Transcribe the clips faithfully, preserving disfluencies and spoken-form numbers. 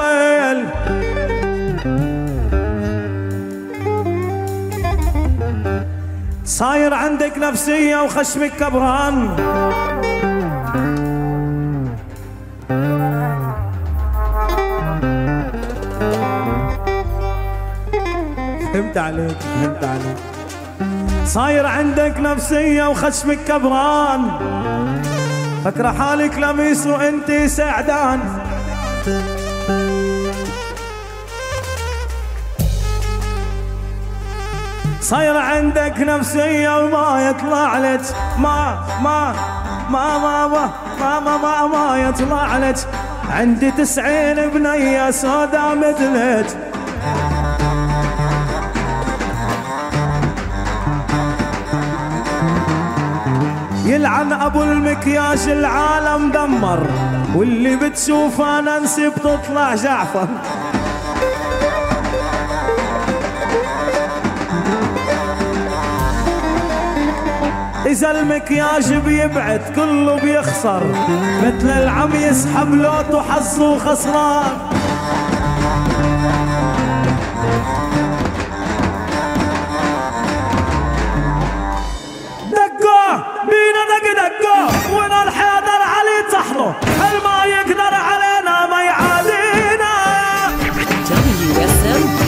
ويل صاير عندك نفسية وخشمك كبران. فهمت عليك فهمت عليك. صاير عندك نفسية وخشمك كبران، فكرة حالك لميس وانتي سعدان. صاير عندك نفسية وما يطلع لك ما ما ما ما ما ما ما ما, ما يطلع لك. عندي تسعين بنية سودا مثلك، يلعن ابو المكياج العالم دمر، واللي بتشوفه ننسي بتطلع جعفر. إذا المكياج بيبعد كله بيخسر، مثل العم يسحب لوت وحظه خسران. دقوا بينا دق دقوا، وين الحيدر علي طحنه، هل ما يقدر علينا ما يعادينا. دبليو اس ام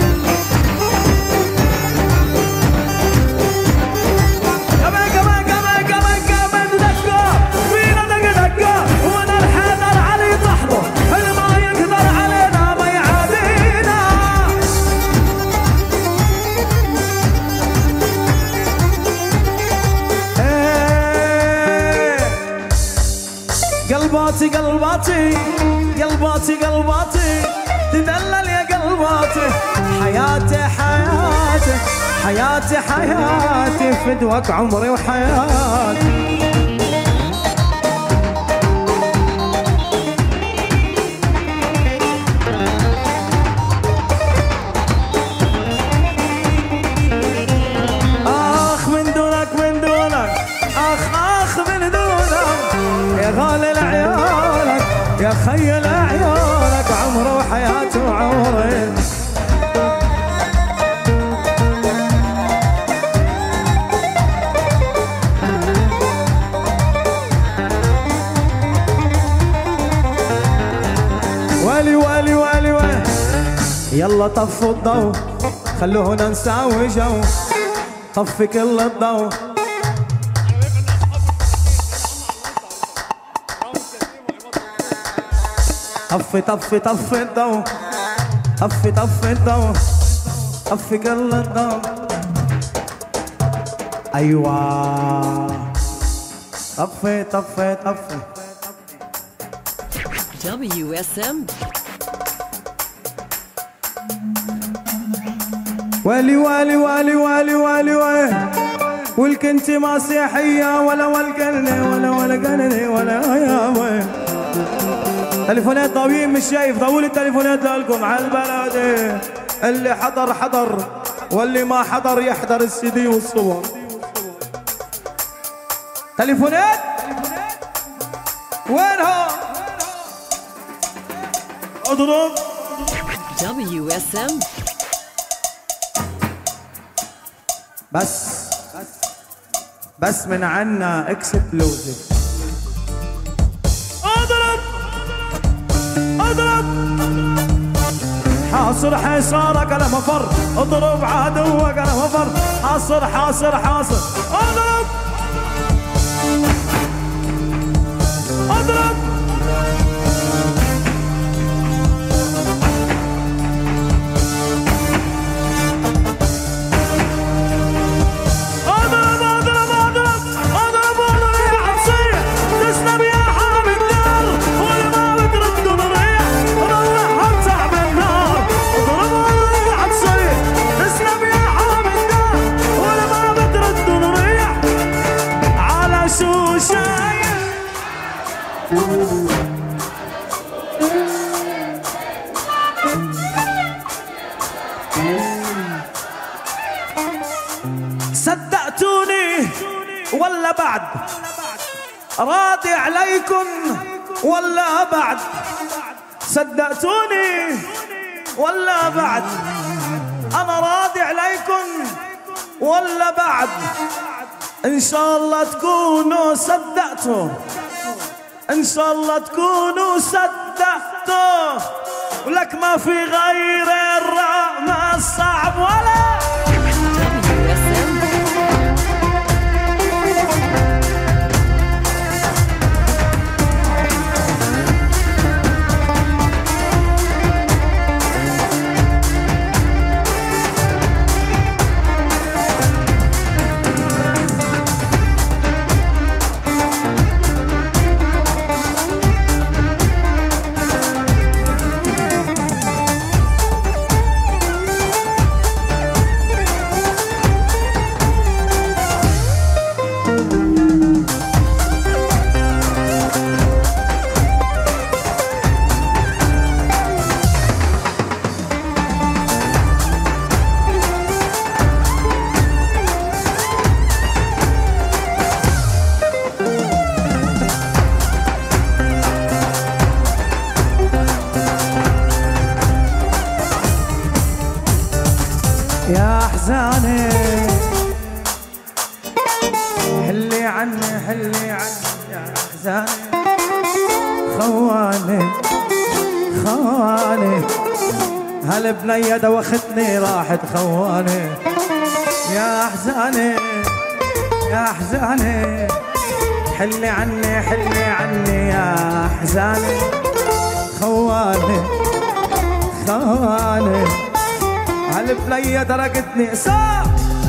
قلباتي قلباتي قلباتي قلباتي تدلل يا قلباتي. حياتي حياتي حياتي حياتي فدوك عمري وحياتي. آخ من دونك من دونك آخ آخ من دونك يا غالي لعيالك يا خيل عيالك. عمري وحياتي وعمري ويلي ويلي ويلي ويلي. يلا طفوا الضو خلونا نساوي جو، طفي كل الضو. طفي طفي طفي الضو، طفي طفي الضو، طفي كل الضو. ايوه طفي طفي طفي. دبليو اس ام والي والي والي والي والي والي. والكنتي ما سيحية ولا والقلني ولا ولا قلني ولا يا وين. تليفونات ضاويين مش شايف، ضووا لي التليفونات لكم على البلد. اللي حضر حضر واللي ما حضر يحضر السي دي والصور. تليفونات وينها؟ اضرب دبليو اس ام. بس بس من عنا اكسبلوزيف. اضرب اضرب حاصر حصارك على مفر، اضرب عدوك على مفر. حاصر حاصر حاصر اضرب اضرب. صدقتوني ولا بعد؟ راضي عليكم ولا بعد؟ صدقتوني ولا بعد؟ انا راضي عليكم ولا بعد؟ ان شاء الله تكونوا صدقتوا، ان شاء الله تكونوا صدقتوا، ولك ما في غير الرحمة الصعب ولا يا احزاني حلي عني حلي عني يا احزاني، خواني خواني هالبنية دوختني راحت خواني. يا احزاني يا احزاني حلي عني حلي عني يا احزاني، خواني خواني هالبنية تركتني صار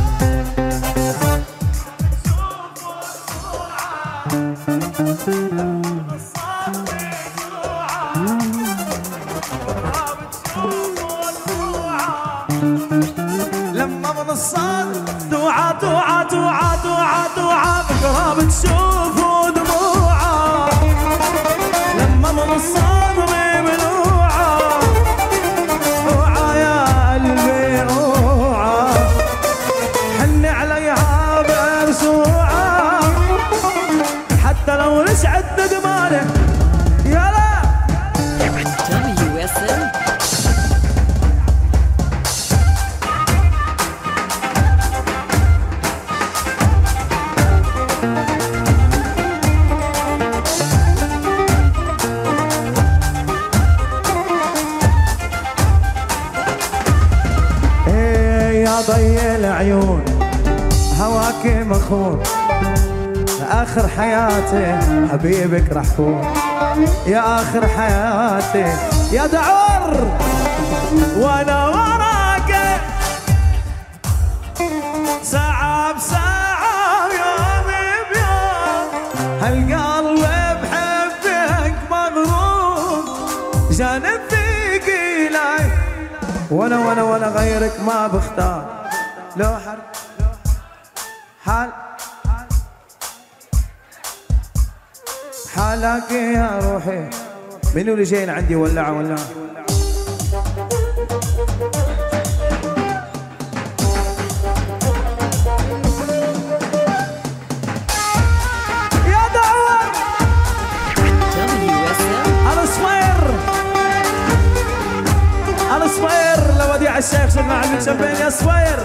لما من الصاد دعاء دعاء دعاء دعاء دعاء بقراب تشوفوا دموعه، لما من الصاد ممنوعه اوعى يا قلبي اوعى، حني عليها برسوعه حتى لو رجعت ندمانه يلا. W S M ضي العيون هواك مخون، آخر حياتي حبيبك راح كون، يا آخر حياتي يا دعور وانا وراك ساعة بساعة ويوم بيوم، هالقلب بحبك مغروم جانب فيك إلي، وانا وانا وانا غيرك ما بختار، لو حر حال حالك يا روحي. منو اللي جايين عندي ولعه ولعه؟ يا دعوة W S M انا صفير انا صفير لوديع الشيخ شوف مع المتشبين يا صفير.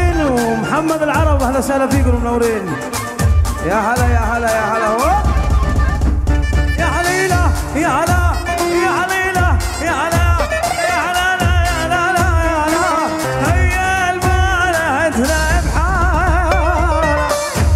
منورين، ومحمد العرب اهلا وسهلا فيكم منورين. يا هلا يا هلا يا هلا يا هليلة يا هلا يا هليلة يا هلا يا هلا يا هلا يا هلا هيا البلد بحالها.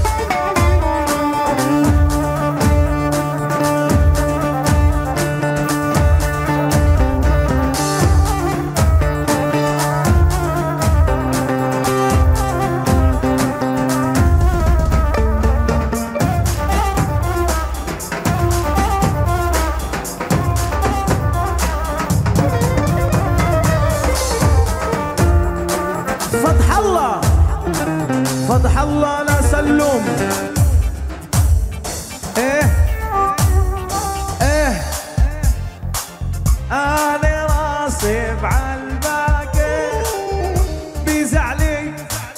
فتح الله فتح الله لا سلوم. ايه ايه انا راسي بعالباقي بيزعلي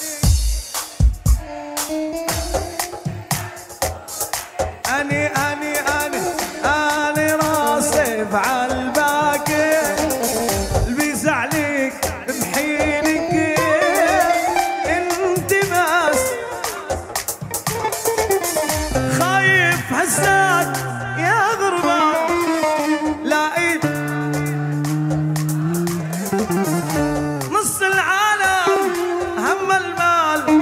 اني اني اني اني راسي بعالباقي بيزعليك بحينك انت بس خايف هزاك يا غربة لاقيت نص العالم هم المال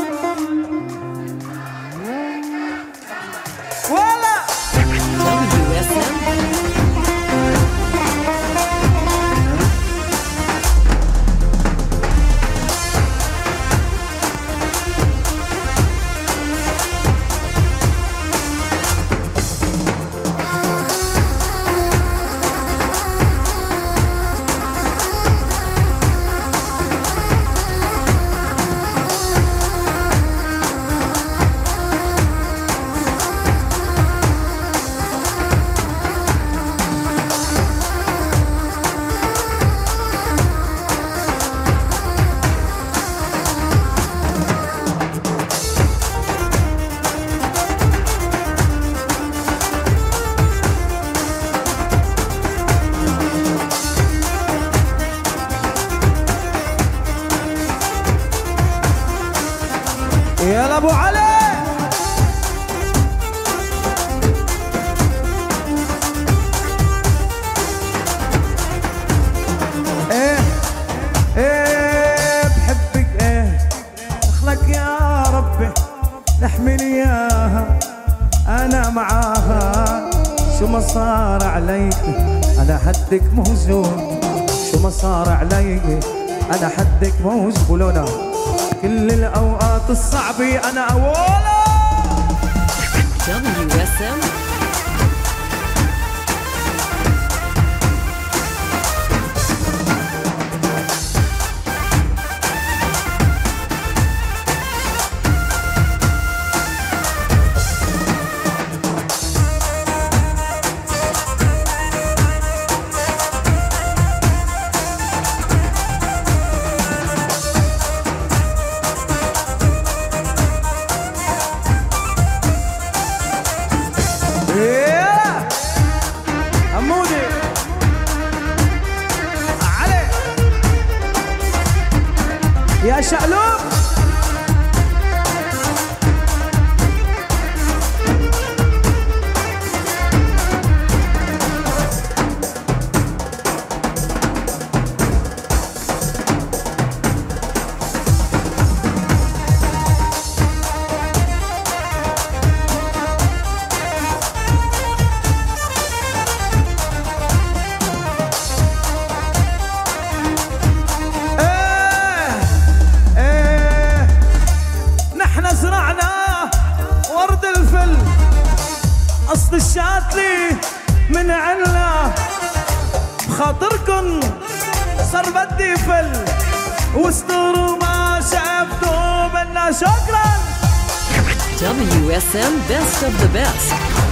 ولا W S M. يا ابو علي ايه ايه بحبك ايه اخلك يا ربي نحمل اياها انا معاها شو ما صار عليك انا حدك موزون شو ما صار عليك انا حدك موزون قولونا كل الأوقات الصعبة أنا أولا. W S M. إيه عمودي علي يا شقلوب قصد الشاتلي من عنا بخاطركن صار بدي فل واستروا ما شفتوا منا شكرا. W S M Best of the Best.